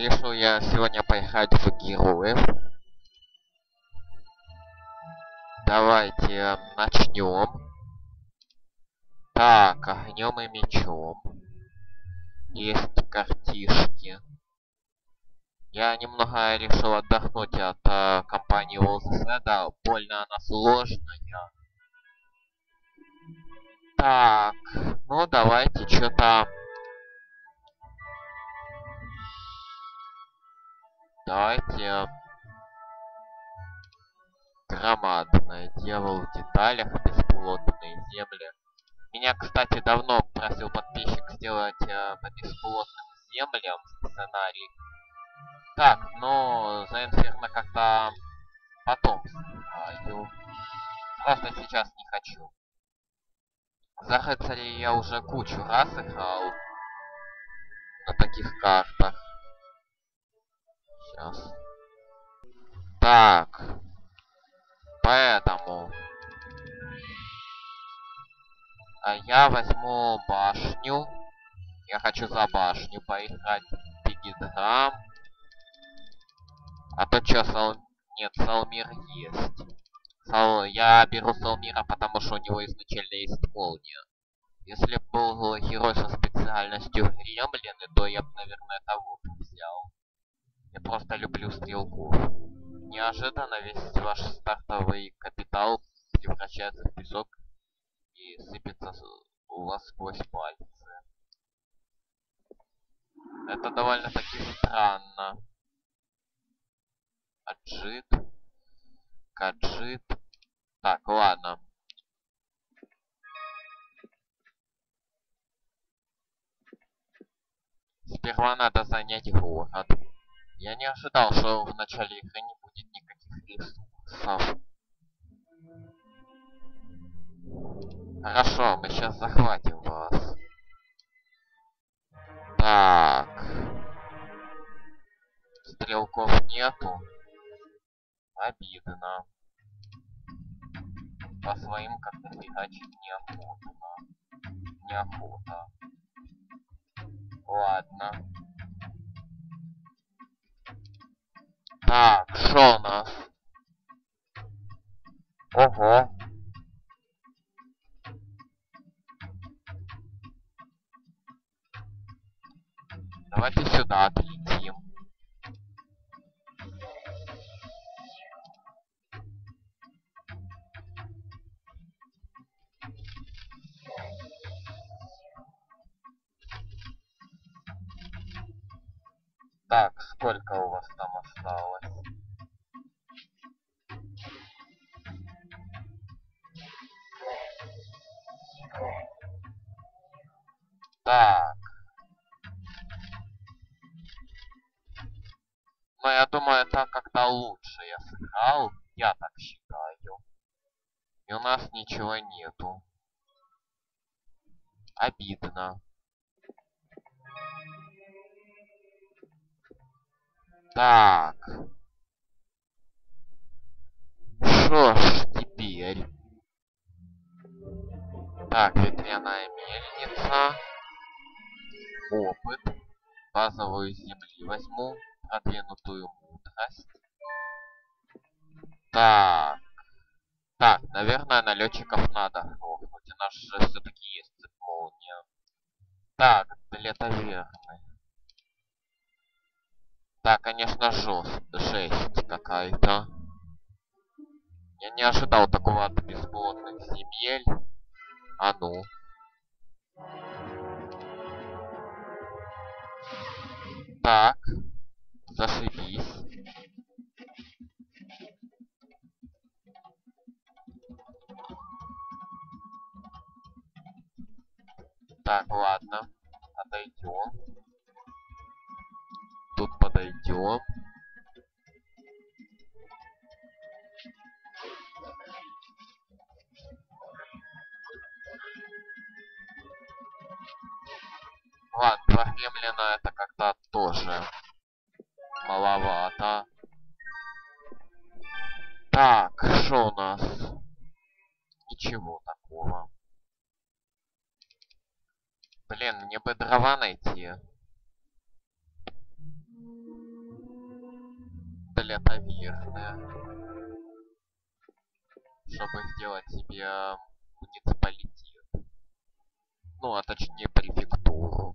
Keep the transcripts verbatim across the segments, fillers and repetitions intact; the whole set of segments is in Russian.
Решил я сегодня поехать в героев. Давайте начнем. Так, огнем и мечом. Есть картишки. Я немного решил отдохнуть от э, компании ОЗС, да, больно она сложная. Так, ну давайте что-то... Давайте... Громадное дело в деталях, бесплотные земли. Меня, кстати, давно просил подписчик сделать э, по бесплотным землям сценарий. Так, но за Инферно как-то потом снимаю. Просто сейчас не хочу. За рыцарей я уже кучу раз играл на таких картах. Сейчас. Так. Поэтому а я возьму башню. Я хочу за башню поиграть. Пигидграм. А то чё, Сал... Нет, Салмир есть. Сал... Я беру Салмира, потому что у него изначально есть молния. Если бы был герой со специальностью Гремлины, то я бы, наверное, того взял. Я просто люблю стрелку. Неожиданно весь ваш стартовый капитал превращается в песок и сыпется у вас сквозь пальцы. Это довольно-таки странно. Аджит. Каджит. Так, ладно. Сперва надо занять город. Я не ожидал, что в начале игры не будет никаких ресурсов. Хорошо, мы сейчас захватим вас. Так. Стрелков нету. Обидно. По своим как-то фигачить неохота. Неохота. Ладно. Так, шо у нас? Ого. Давайте сюда отлетим. Так, сколько у вас там осталось? Так. Но я думаю, это как-то лучше я сыграл. Я так считаю. И у нас ничего нету. Обидно. Так. Что ж теперь? Так, ветряная мельница. Опыт. Базовую земли возьму. Продвинутую мудрость. Так. Так, наверное, налетчиков надо грохнуть. У нас же все-таки есть молния. Так, для таверны. Да, конечно, жест, жесть какая-то. Я не ожидал такого от бесплотных земель. А ну. Так. Зашибись. Так, ладно. Отойдем. Тут подойдем. Ладно, два Гремлина это как-то тоже маловато. Так, что у нас? Ничего такого. Блин, мне бы дрова найти. более таверны, чтобы сделать себе муниципалитет. Ну, а точнее префектуру.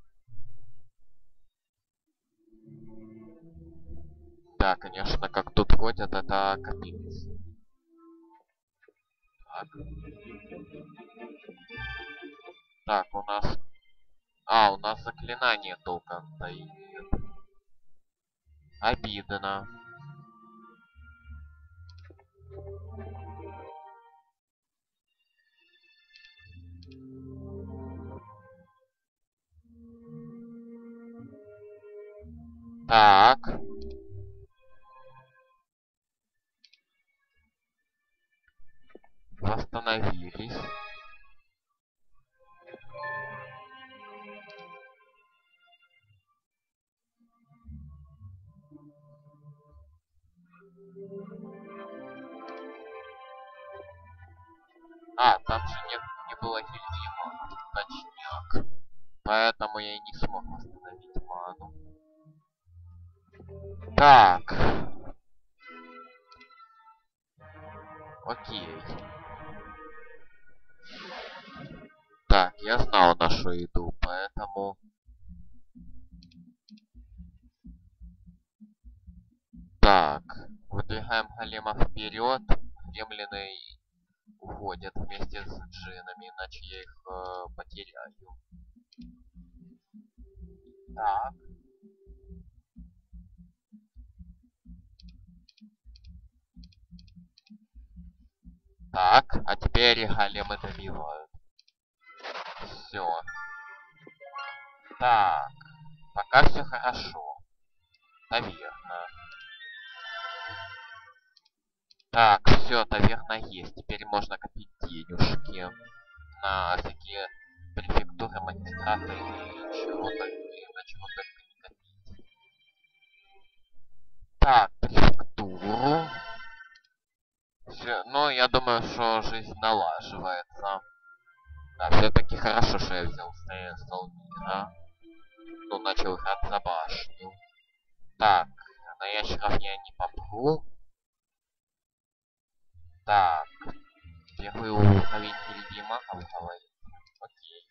Да, конечно, как тут ходят, это капец. Так. Так, у нас... А, у нас заклинание только стоит. Обидно. Так. Восстановились. А, там же не, не было Хильдима, точняк. Поэтому я и не смог восстановить ману. Так. Окей. Так, я знал нашу еду, поэтому... Так. Выдвигаем голема вперед. Гремлины уходят вместе с джинами, иначе я их э, потеряю. Так. Так, а теперь големы добивают. Все. Так. Пока все хорошо. Наверное. Так, все, таверна есть. Теперь можно копить денежки на всякие префектуры, магистраты и чего только, и на чего только не копить. Так, префектуру. Все, ну, я думаю, что жизнь налаживается. Да, все-таки хорошо, что я взял стол мира. Ну, начал играть за башню. Так, на ящеров я не попру. Так, первый уровень Гильдима, а вы говорите. Окей.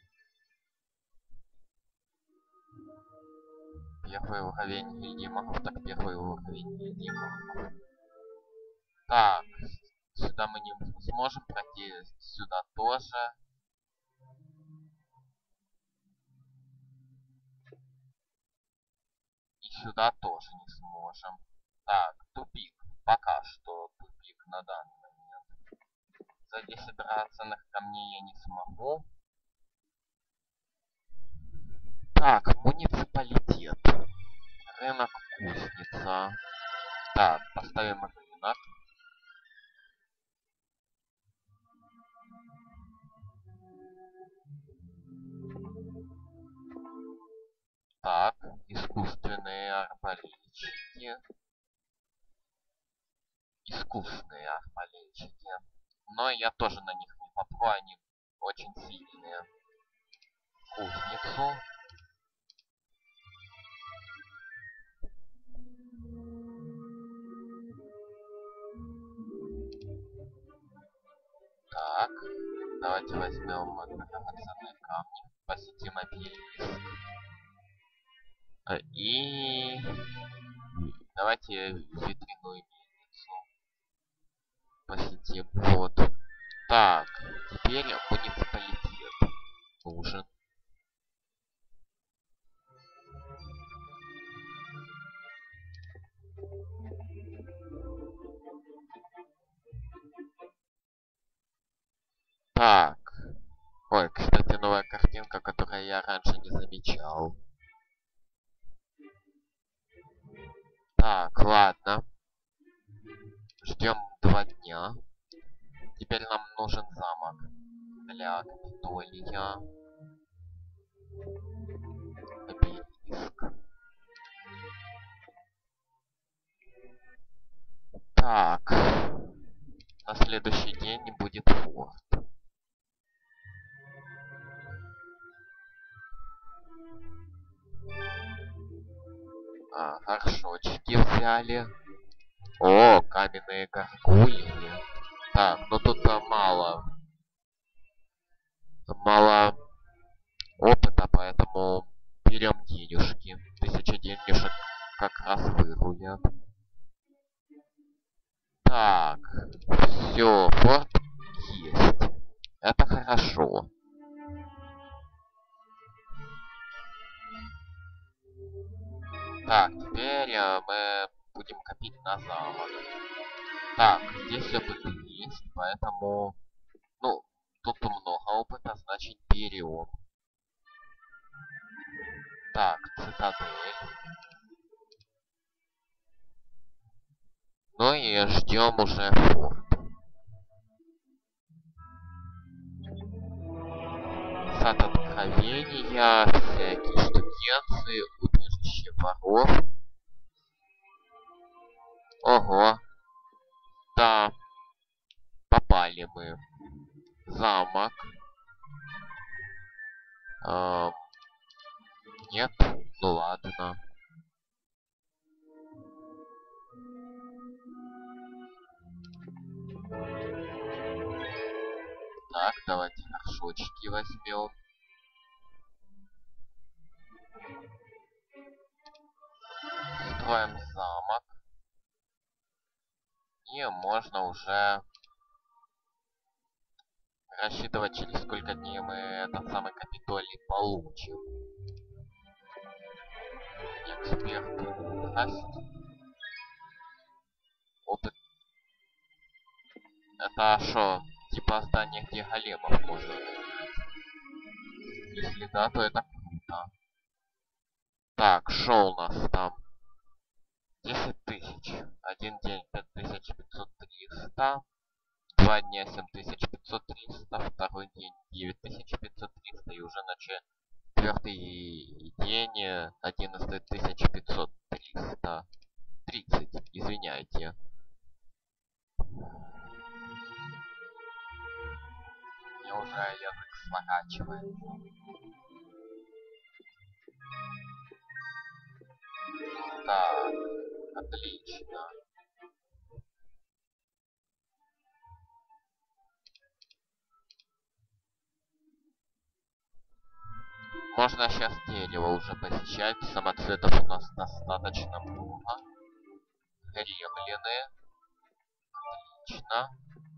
Первый уровень Гильдимахов, так первый уровень Гильдимахов. Так, сюда мы не сможем пройти, сюда тоже. И сюда тоже не сможем. Так, тупик. Пока что тупик на данный момент. За десять драгоценных камней я не смогу. Так, муниципалитет. Рынок кузница. Так, поставим рынок. Так, искусственные арбалетчики. Искусные арбалетчики. Но я тоже на них не попру, они очень сильные. Кузницу. Так, давайте возьмем драгоценные камни, посетим обелиск. И давайте ветряную мельницу посетим. Вот. Так, теперь муниципалитет нужен. Так. Ой, кстати, новая картинка, которую я раньше не замечал. Так, ладно. Ждем два дня. Теперь нам нужен замок для Капитолия. Обелиск. Так. На следующий день будет форт. А, хорошо, очки взяли. О, каменные горгульи. Так, ну тут а, мало. Мало опыта, поэтому берем денежки. Тысяча денежек как раз выруят. Так, все, форт есть. Это хорошо. Так, теперь э, мы будем копить на замок. Так, здесь опыт есть, поэтому... Ну, тут много опыта, значит берем. Так, цитадель. Ну и ждем уже форт. Сад откровения, всякие штукенции, убежище воров. Ого. Да. Попали мы. Замок. Эм, нет? Ну ладно. Так, давайте горшочки возьмем. Строим замок. И можно уже рассчитывать, через сколько дней мы этот самый Капитолий получим. Эксперт. Здрасте. Опыт. Это шо? Типа здание, где големов можно нанять? Если да, то это круто. Так, шо у нас там? десять тысяч. Один день пять тысяч пятьсот триста. Два дня семь тысяч пятьсот триста. Второй день девять тысяч пятьсот триста. И уже на четвертый день одиннадцать тысяч пятьсот триста. тридцать, извиняйте. Мне уже язык сворачивается. Так, отлично. Можно сейчас дерево уже посещать. Самоцветов у нас достаточно много. Гремлины. Отлично.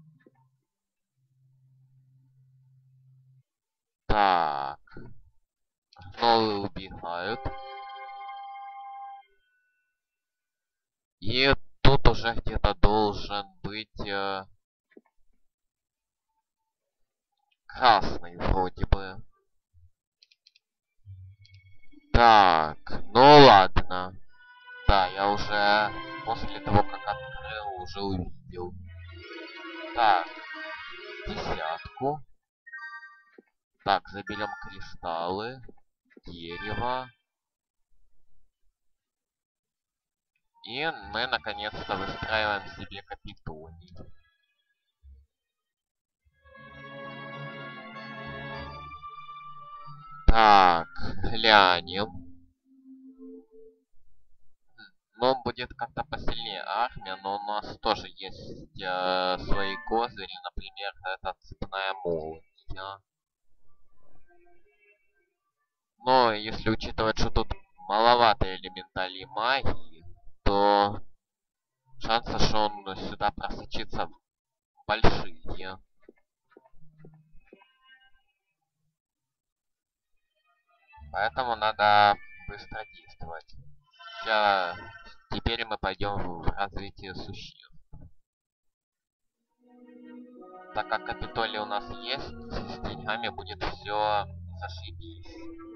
Так. Гнолы убегают. И тут уже где-то должен быть э, красный вроде бы. Так, ну ладно. Да, я уже после того, как открыл, уже увидел. Так, десятку. Так, заберем кристаллы, дерево. И мы наконец-то выстраиваем себе Капитолий. Так, глянем. Ну, он будет как-то посильнее армия, но у нас тоже есть э, свои козыри, например, это цепная молния. Но если учитывать, что тут маловато элементалей магии, то шансы, что он сюда просочится, большие. Поэтому надо быстро действовать. Сейчас, теперь мы пойдем в развитие существ. Так как Капитолий у нас есть, с деньгами будет все зашибись.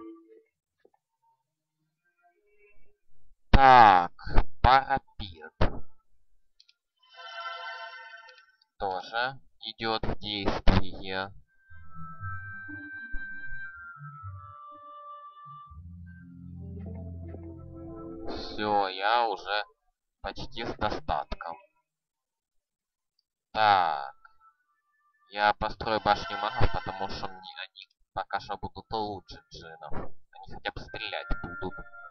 Так, парапет. Тоже идет в действие. Все, я уже почти с достатком. Так. Я построю башню магов, потому что мне они пока что будут лучше джинов. Они хотя бы стрелять будут.